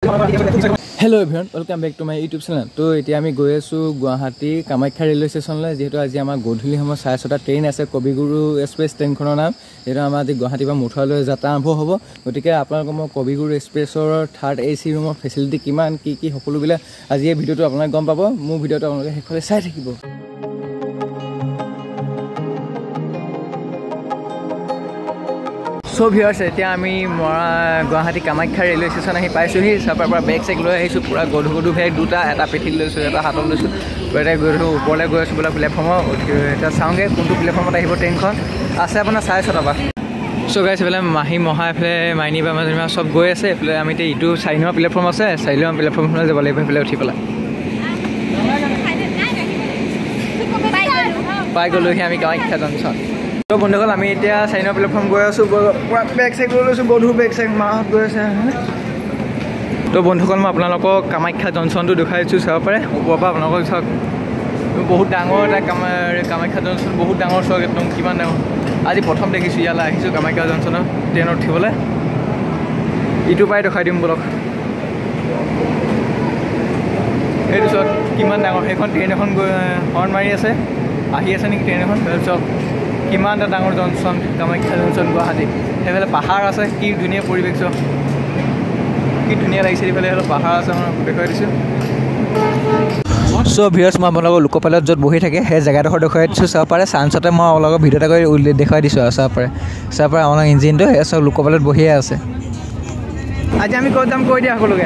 Hello everyone, welcome back to my YouTube channel. So এতিয়া আমি গৈ আছো গুৱাহাটী কামাখ্যা ৰেলৱে ষ্টেচনলৈ যেহেতু আজি আমাৰ গধূলি সময় 6:30টা ট্ৰেইন আছে কবিগুৰু এক্সপ্ৰেছ ট্ৰেইনখনৰ নাম যেটা আমাৰ আজি গুৱাহাটী পৰা মুঠালৈ যাত্ৰা আৰম্ভ হ'ব গতিকে আপোনালোকক মই কবিগুৰু এক্সপ্ৰেছৰ 3rd AC ৰুমৰ ফেচিলিটি কিমান কি সকলোবিলা আজি এই ভিডিওটো আপোনালোকে গম পাব মোৰ ভিডিওটো আপোনালোকে হেকলে চাই থাকিব So viewers, এতিয়া আমি গুৱাহাটী কামাখ্যা ৰেলৱে ষ্টেচন আহি পাইছোহি সাপাৰ পৰা বেগ চেক লৈ আহিছো পুৰা গধু বেগ দুটা এটা পেঠিত লৈছো এটা হাতত লৈছো এটা গধু ওপৰলৈ গৈ আছো বলা প্লেটফৰ্মত এটা চাওঁগে কোনটো প্লেটফৰ্মত আহিব ট্ৰেইনখন আছে আপোনাৰ 6:30 পৰা So guys, এফালে মাহি মহা এফালে মাইনী বা মাজমা সব গৈ আছে এফালে আমি এতিয়া ইটো 4 নম্বৰ প্লেটফৰ্ম আছে 4 নম্বৰ প্লেটফৰ্মলৈ যাব লাগিব এফালে উঠি পেলাই পাই গ'লোহি আমি কামাখ্যা জংচন তো বন্ধুসকল আমি এতিয়া 4 নম্বৰ প্লেটফৰ্ম গৈ আছো পুৰা বেগ চেক লৈ লৈছো গধু বেগ চেক মাহত গৈ আছে তো বন্ধুসকল মই আপোনালোকক কামাখ্যা জংচনটো দেখাইছো চাব পাৰে ওপৰৰ পৰা আপোনালোকক চাওক বহুত ডাঙৰ এটা কামাখ্যা জংচন বহুত ডাঙৰ চাওক একদম কিমান ডাঙৰ আজি প্ৰথম দেখিছো ইয়ালৈ আহিছো কামাখ্যা জংচনত ট্ৰেইনত উঠিবলৈ ইটো পাই দেখাই দিম বলক এইটো চাওক কিমান ডাঙৰ সেইখন ট্ৰেইন এখন হৰ্ণ মাৰি আছে আহি আছে নেকি ট্ৰেইন এখন চাওক কিমান এটা ডাঙৰ জংচন কামাখ্যা জংচন গুৱাহাটী সেইফালে পাহাৰ আছে কি ধুনীয়া পৰিৱেশ চাওক কি ধুনীয়া লাগিছে এইফালে পাহাৰ আছে মই দেখাই দিছোঁ So viewers, মই আপোনালোকক লোকপাইলট য'ত বহি থাকে সেই জেগাডোখৰ দেখুৱাই দিছোঁ চাব পাৰে চান্সতে মই আপোনালোকক ভিডিঅ' এটা কৰি দেখুৱাই দিছোঁ আৰু চাব পাৰে আপোনালোকৰ ইঞ্জিনটো এই চব লোকপাইলট বহিয়ে আছে আজি আমি ক'ত যাম কৈ দিয়া সকলোকে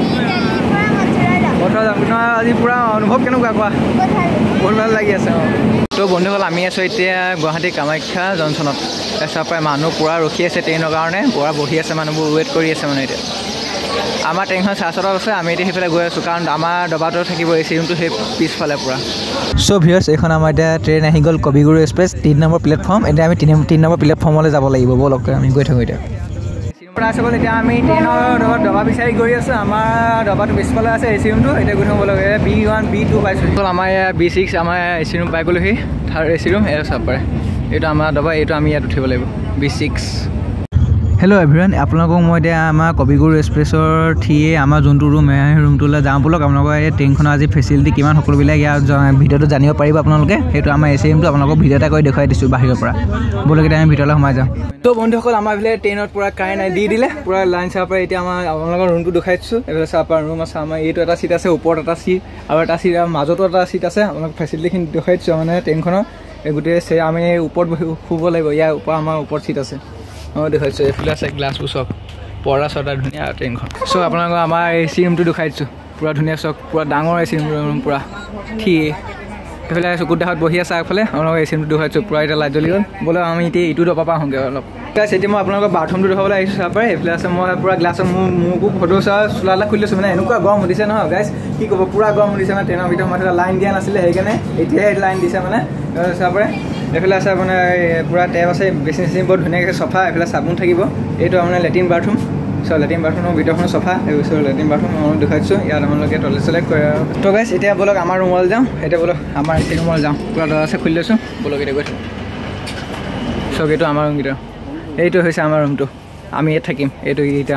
আজি পুৰা অনুভৱ কেনেকুৱা কোৱা বহুত ভাল লাগি আছে তো বন্ধুসকল আমি আছোঁ এতিয়া গুৱাহাটী কামাখ্যা জংচনত চাব পাৰে মানুহ পুৰা ৰখি আছে ট্ৰেইনৰ কাৰণে পুৰা বহি আছে মানুহবোৰ ৱেইট কৰি আছে মানে এতিয়া আমাৰ ট্ৰেইনখন 6:30 আছে আমি এতিয়া সেইফালে গৈ আছোঁ কাৰণ আমাৰ ডবাটো থাকিব এই ৰুমটো সেই পিছফালে পুৰা চ' ভিউৱাৰ্ছ এইখন আমাৰ এতিয়া ট্ৰেইন আহি গ'ল কবিগুৰু এক্সপ্ৰেছ 3 নম্বৰ প্লেটফৰ্ম এতিয়া আমি 3 নম্বৰ প্লেটফৰ্মলৈ যাব লাগিব ব'লক আমি গৈ থাকোঁ এতিয়া আচলতে এতিয়া আমি ট্ৰেইনৰ ডবা বিচাৰি গৈ আছোঁ আমাৰ ডবাটো পিছফালে আছে এচি ৰুমটো এতিয়া গৈ থাকিব লাগে B1 B2 পাইছোঁ আমাৰ B6 আমাৰ এচি ৰুম পাই গ'লোহি 3rd এচি ৰুম এয়া চাব পাৰে এইটো আমাৰ ডবা এইটো আমি ইয়াত উঠিব লাগিব B6 হেল্ল' এভৰিৱান আপোনালোকক মই এতিয়া আমাৰ কবিগুৰু এক্সপ্ৰেছৰ 3A আমাৰ যোনটো ৰুম এই ৰুমটোলৈ যাওঁ ব'লক আপোনালোকৰ এই ট্ৰেইনখনৰ আজি ফেচিলিটি কিমান সকলোবিলাক ইয়াৰ ভিডিঅ'টো জানিব পাৰিব আপোনালোকে সেইটো আমাৰ এচি ৰুমটো আপোনালোকক ভিডিঅ' এটা কৰি দেখুৱাই দিছোঁ বাহিৰৰ পৰা ব'লক এতিয়া আমি ভিতৰলৈ সোমাই যাওঁ তো বন্ধুসকল আমাৰ এইফালে ট্ৰেইনত পুৰা কাৰেণ্ট দি দিলে পুৰা লাইন চাব পাৰে এতিয়া আমাৰ আপোনালোকৰ ৰুমটো দেখাই দিছোঁ এইফালে চাব পাৰে ৰুম আছে আমাৰ এইটো এটা চিট আছে ওপৰত এটা চিট আৰু এটা চিট মাজতো এটা চিট আছে আপোনালোক ফেচিলিটিখিনি দেখুৱাই দিছোঁ মানে ট্ৰেইনখনৰ এই গোটেই আমি ওপৰত বহি শুব লাগিব ইয়াৰ ওপৰত আমাৰ ওপৰত চিট আছে দেখাইছোঁ এইফালে আছে গ্লাছবোৰ চক পৰ্দা চৰ্দা ধুনীয়া ট্ৰেইনখন চ' আপোনালোকক আমাৰ এচি ৰুমটো দেখাই দিছোঁ পুৰা ধুনীয়া চক পুৰা ডাঙৰ এচি ৰুম পুৰা এইফালে চকুত দেখাত বহি আছে আগফালে আপোনালোকক এচি ৰুমটো দেখাইছোঁ পুৰা এতিয়া লাইট জ্বলি গ'ল বোলে আমি এতিয়া ইটো ডবা পৰা আহোঁগৈ অলপ এতিয়া মই আপোনালোকৰ বাথৰুমটো দেখাবলৈ আহিছোঁ চাব পাৰে এইফালে আছে মই পুৰা গ্লাছত মোকো ফটো চোলা খুলি লৈছোঁ মানে এনেকুৱা গৰম উঠিছে নহয় গাইছ কি ক'ব পুৰা গৰম উঠিছে মানে ট্ৰেইনৰ ভিতৰত মাথা লাইন দিয়া নাছিলে সেইকাৰণে এতিয়াহে লাইন দিছে মানে চাব পাৰে এইফালে আছে আপোনাৰ পুৰা টেপ আছে বেচিন চেচিন বৰ ধুনীয়াকৈ চফা এইফালে চাবোন থাকিব এইটো আপোনাৰ লেট্ৰিন বাথৰুম চ' লেট্ৰিন বাথৰুমৰ ভিতৰখন চফা এইবছৰ লেট্ৰিন বাথৰুম মই দেখাই দিছোঁ ইয়াত আপোনালোকে টয়লেট চলেট কৰে তো গাইছ এতিয়া ব'লক আমাৰ ৰুমলৈ যাওঁ এতিয়া ব'লক আমাৰ এচি ৰুমলৈ যাওঁ পুৰা দৰা আছে খুলি লৈছোঁ ব'লক এতিয়া গৈ থাকোঁ চক এইটো আমাৰ ৰুমকেইটা এইটো হৈছে আমাৰ ৰুমটো আমি ইয়াত থাকিম এইটো এতিয়া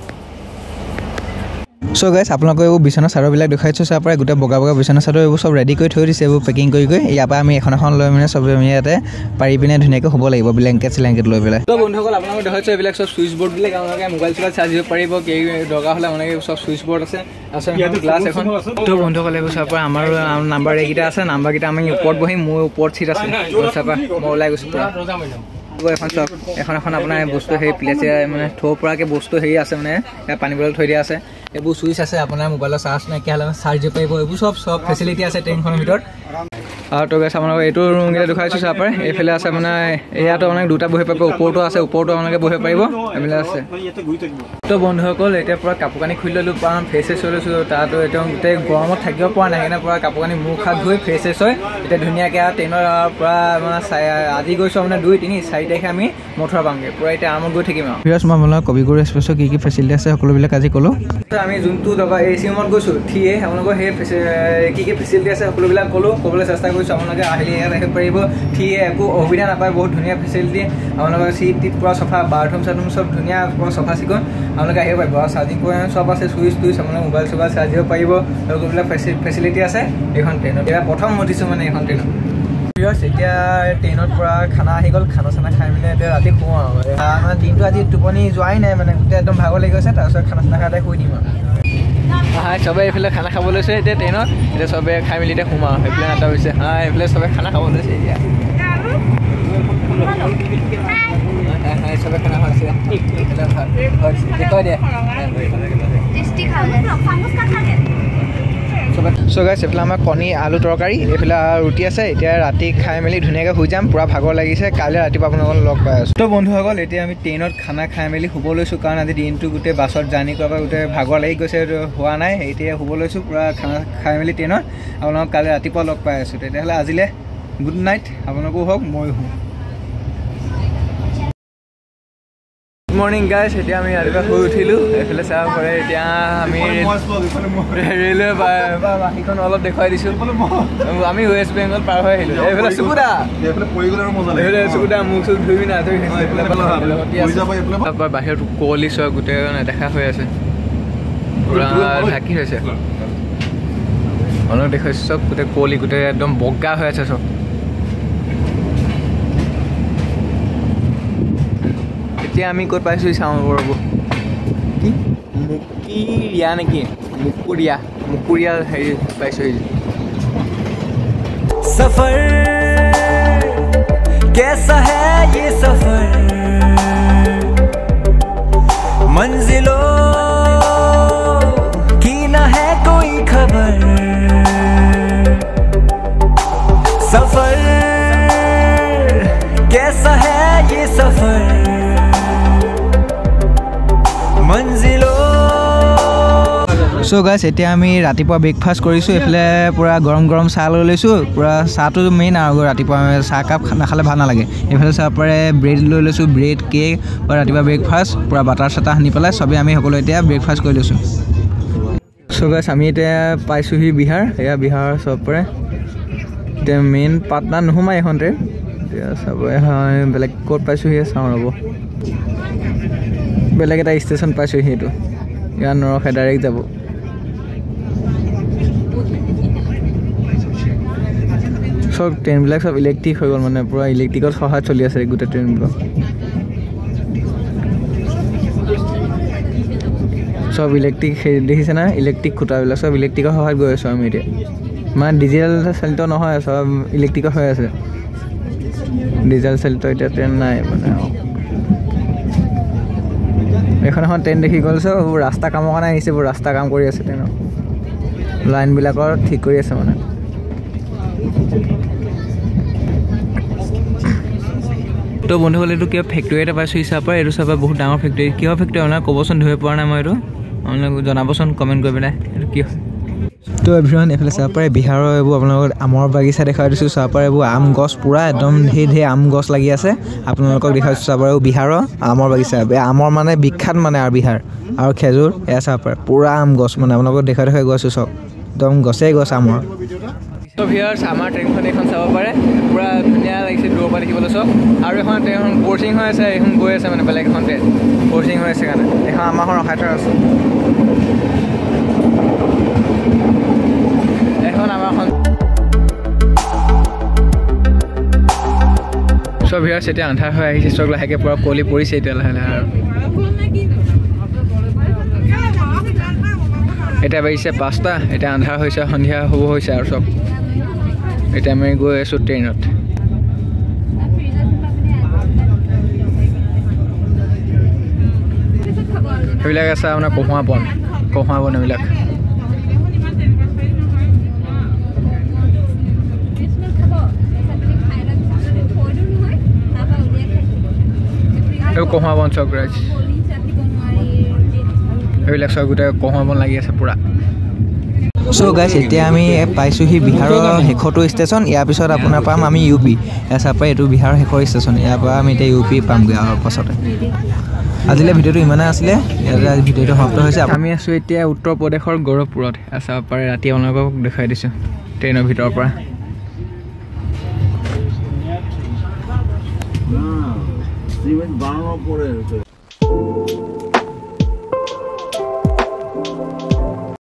চ' গাইছ আপোনালোকে এইবোৰ বিচনা চাদৰবিলাক দেখুৱাইছোঁ চাব পাৰে গোটেই বগা বগা বিচনা চাদৰ এইবোৰ চব ৰেডি কৰি থৈ দিছে এইবোৰ পেকিং কৰি ইয়াৰ পৰা আমি এখন লৈ মানে চব আমি ইয়াতে পাৰি পিনে ধুনীয়াকৈ শুব লাগিব ব্লেংকেট লৈ পেলাই তো বন্ধুসকল আপোনালোকে দেখাইছোঁ এইবিলাক চব চুইচ বৰ্ডবিলাক আপোনালোকে মোবাইল চোবাইল চাৰ্জ দিব পাৰিব কি দৰকাৰ হ'লে আপোনালোকে চব চুইচ বৰ্ড আছে গ্লাছ এখন তো বন্ধুসকল এইবোৰ চাব পাৰে আমাৰ নাম্বাৰ এইকেইটা আছে নাম্বাৰকেইটা আমি ওপৰত বহিম মোৰ ওপৰত চিট আছে চাব মই ওলাই গৈছোঁ এখন চব এখন আপোনাৰ বস্তু সেই প্লেচে মানে থ'ব পৰাকৈ বস্তু হেৰি আছে মানে পানী বটল থৈ দিয়া আছে এইবোৰ চুইচ আছে আপোনাৰ মোবাইলৰ চাৰ্জ নাইকিয়া হ'লে চাৰ্জ দিব পাৰিব এইবোৰ চব ফেচিলিটি আছে ট্ৰেইনখনৰ ভিতৰত আৰু তো গাইছ আপোনালোকে এইটো ৰুমকেইটা দেখুৱাইছোঁ চাব পাৰে এইফালে আছে মানে ইয়াতো আপোনালোকে দুটা বহিব পাৰিব ওপৰতো আছে ওপৰতো আপোনালোকে বহিব পাৰিব এইবিলাক আছে তো বন্ধুসকল এতিয়া পূৰা কাপোৰ কানি খুলি ল'লোঁ কাৰণ ফ্ৰেছ হৈ লৈছোঁ তাতো এতিয়া গোটেই গৰমত থাকিব পৰা নাই সেইকাৰণে পূৰা কাপোৰ কানি মুখ হাত ধুই ফ্ৰেছ হৈ এতিয়া ধুনীয়াকৈ ট্ৰেইনৰ পূৰা মানে আজি গৈছোঁ মানে 2, 3, 4 তাৰিখে আমি মথুৰা পামগৈ পূৰা এতিয়া আৰামত গৈ থাকিম আৰু মই আপোনালোকক কবিগুৰু এক্সপ্ৰেছৰ কি ফেচিলিটি আছে সকলোবিলাক আজি ক'লোঁ আমি যোনটো ডবা এচি ৰুমত গৈছোঁ 3A আপোনালোকৰ সেই কি ফেচিলিটি আছে সকলোবিলাক ক'লোঁ ক'বলৈ চেষ্টা কৰিছোঁ আপোনালোকে আহিলে ইয়াত আহিব পাৰিব ঠিক একো অসুবিধা নাপায় বহুত ধুনীয়া ফেচিলিটি আপোনালোকৰ চিট টিট পূৰা চফা বাথৰুম চাথৰুম চব ধুনীয়া পূৰা চফা চিকুণ আপোনালোকে আহিব পাৰিব আৰু চাৰ্জিং পইণ্ট চব আছে চুইচ টুইচ আপোনালোকে মোবাইল চোবাইল চাৰ্জ দিব পাৰিব আৰু এইবিলাক ফেচিলিটি আছে এইখন ট্ৰেইনত এতিয়া প্ৰথম উঠিছোঁ মানে এইখন ট্ৰেইনত এতিয়া ট্ৰেইনত পৰা খানা আহি গ'ল খানা চানা খাই মেলি এতিয়া ৰাতি শুওঁ আৰু মানে দিনটো আজি টোপনি যোৱাই নাই মানে গোটেই একদম ভাগৰ লাগি গৈছে তাৰপিছত খানা চানা খাই শুই দিম আৰু হাই চবে এইফালে খানা খাব লৈছে এতিয়া ট্ৰেইনত এতিয়া চবে খাই মেলি এতিয়া সোমাওঁ সেইফালে এটা হৈছে হাই এইফালে চবে খানা খাব লৈছে এতিয়া চবে খানা খাইছে দেখুৱাই দিয়া চ' গাইছ এইফালে আমাৰ কণী আলু তৰকাৰী এইফালে ৰুটি আছে এতিয়া ৰাতি খাই মেলি ধুনীয়াকৈ শুই যাম পূৰা ভাগৰ লাগিছে কাইলৈ ৰাতিপুৱা আপোনালোকক লগ পাই আছোঁ তো বন্ধুসকল এতিয়া আমি ট্ৰেইনত খানা খাই মেলি শুব লৈছোঁ কাৰণ আজি দিনটো গোটেই বাছত জাৰ্ণি কৰাৰ পৰা গোটেই ভাগৰ লাগি গৈছে হোৱা নাই এতিয়া শুব লৈছোঁ পূৰা খানা খাই মেলি ট্ৰেইনত আপোনালোকক কাইলৈ ৰাতিপুৱা লগ পাই আছোঁ তেতিয়াহ'লে আজিলৈ গুড নাইট আপোনালোকো হওক ময়ো হওঁ গুড মৰ্ণিং গাইছ এতিয়া আমি ৰাতিপুৱা শুই উঠিলোঁ এইফালে চাব পাৰে এতিয়া আমি ৰেলৱে বাহিৰখন অলপ দেখুৱাই দিছোঁ আমি ৱেষ্ট বেংগল পাৰ হৈ আহিলোঁ এইফালে চুকুদা চুকুদা মুখ চুখ ধুই পিনে আজৰি বাহিৰত কুঁৱলী চোৱা গোটেই নেদেখা হৈ আছে পূৰা ঢাকি হৈছে অলপ দেখুৱাইছোঁ চব গোটেই কুঁৱলী গোটেই একদম বগা হৈ আছে চব এতিয়া আমি ক'ত পাইছোঁ চাওঁ ৰ'ব কি মুকুৰিয়া নেকি মুকুৰিয়া হেৰি পাইছোঁ सफर कैसा है ये सफर मंजिलों की न है कोई खबर सफर कैसा है ये सफर চ' গাইছ এতিয়া আমি ৰাতিপুৱা ব্ৰেকফাষ্ট কৰিছোঁ এইফালে পূৰা গৰম গৰম চাহ লৈ লৈছোঁ পূৰা চাহটো মেইন আৰু ৰাতিপুৱা চাহকাপ নাখালে ভাল নালাগে এইফালে চাহ পাৰে ব্ৰেড লৈ লৈছোঁ ব্ৰেড কেক ৰাতিপুৱা ব্ৰেকফাষ্ট পূৰা বাটাৰ চাটাৰ সানি পেলাই চবেই আমি সকলো এতিয়া ব্ৰেকফাষ্ট কৰি লৈছোঁ চ' গাইছ আমি এতিয়া পাইছোঁহি বিহাৰ এয়া বিহাৰৰ চব পাৰে এতিয়া মেইন পাটনা নোসোমাই এইখনতে এতিয়া চবে বেলেগ ক'ত পাইছোঁহি চাওঁ ৰ'ব বেলেগ এটা ষ্টেচন পাইছোঁহি এইটো ইয়াত নৰখে ডাইৰেক্ট যাব চব ট্ৰেইনবিলাক চব ইলেক্ট্ৰিক হৈ গ'ল মানে পূৰা ইলেক্ট্ৰিকত সহায়ত চলি আছে গোটেই ট্ৰেইনবিলাক চব ইলেক্ট্ৰিক দেখিছে না ইলেক্ট্ৰিক খুঁটাবিলাক চব ইলেক্ট্ৰিকৰ সহায়ত গৈ আছোঁ আমি এতিয়া মানে ডিজেল চালিত নহয় চব ইলেক্ট্ৰিকৰ হৈ আছে ডিজেল চালিত এতিয়া ট্ৰেইন নাই মানে এখন এখন ট্ৰেইন দেখি গ'ল চব ৰাস্তা কামৰ কাৰণে আহিছে এইবোৰ ৰাস্তা কাম কৰি আছে ট্ৰেইনৰ লাইনবিলাকৰ ঠিক কৰি আছে মানে তো বন্ধুসকল এইটো কিবা ফেক্টৰী এটা পাইছোঁ হিচাপে এইটো চাবা বহুত ডাঙৰ ফেক্টৰী কিহৰ ফেক্টৰী আপোনাক ক'বচোন ধৰিব পৰা নাই মই এইটো আপোনালোক জনাবচোন কমেণ্ট কৰি পেলাই এইটো কি হয় তো এভৰিৱান এইফালে চাব পাৰে বিহাৰৰ এইবোৰ আপোনালোকক আমৰ বাগিচা দেখাই দিছোঁ চাব পাৰে এইবোৰ আম গছ পূৰা একদম ঢেৰ আম গছ লাগি আছে আপোনালোকক দেখাইছোঁ চাব পাৰে বিহাৰৰ আমৰ বাগিচা আমৰ মানে বিখ্যাত মানে আৰু বিহাৰ আৰু খেজুৰ এয়া চাব পাৰে পূৰা আম গছ মানে আপোনালোকক দেখাই গৈছোঁ চব একদম গছেই গছ আমৰ তো ভিউয়াৰ্ছ আমাৰ ট্ৰেইনখন এইখন চাব পাৰে পূৰা ধুনীয়া লাগিছে দূৰৰ পৰা দেখিবলৈ চব আৰু এখন ট্ৰেইনখন কৰ্চিং হৈ আছে এইখন গৈ আছে মানে বেলেগ এখন ট্ৰেইন কৰ্চিং হৈ আছে কাৰণে এইখন আমাৰখন ৰখাই থোৱা আছে এখন আমাৰখন চব ভিউয়াৰ্ছ এতিয়া আন্ধাৰ হৈ আহিছে চব লাহেকৈ পূৰা কুঁৱলী পৰিছে এতিয়া লাহে লাহে আৰু এতিয়া বাজিছে 5টা এতিয়া আন্ধাৰ হৈছে সন্ধিয়া হ'ব হৈছে আৰু চব এতিয়া আমি গৈ আছোঁ ট্ৰেইনত সেইবিলাক আছে আপোনাৰ কহুৱা বন এইবিলাক এইবোৰ কহুৱা বন চব ৰাইজ এইবিলাক চব গোটেই কহুৱা বন লাগি আছে পূৰা চ' গাইছ এতিয়া আমি পাইছোঁহি বিহাৰৰ শেষৰটো ষ্টেচন ইয়াৰ পিছত আপোনাৰ পাম আমি ইউ পি চাব পাৰে এইটো বিহাৰৰ শেষৰ ষ্টেচন ইয়াৰ পৰা আমি এতিয়া ইউ পি পামগৈ আৰু পাছতে আজিলৈ ভিডিঅ'টো ইমানেই আছিলে ইয়াতে আজি ভিডিঅ'টো সমাপ্ত হৈছে আমি আছোঁ এতিয়া উত্তৰ প্ৰদেশৰ গৌৰৱপুৰত চাব পাৰে ৰাতি আপোনালোকক দেখুৱাই দিছোঁ ট্ৰেইনৰ ভিতৰৰ পৰা না সিমেন্ট বানানোর পরে